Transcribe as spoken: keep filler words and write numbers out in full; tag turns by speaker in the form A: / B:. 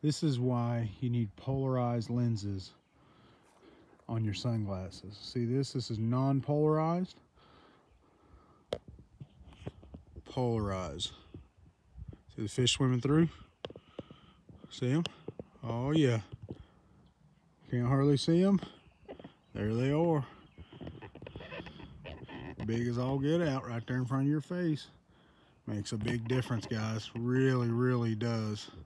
A: This is why you need polarized lenses on your sunglasses. See this? This is non-polarized. Polarized. See the fish swimming through? See them? Oh yeah. Can't hardly see them. There they are. Big as all get out right there in front of your face. Makes a big difference, guys. Really, really does.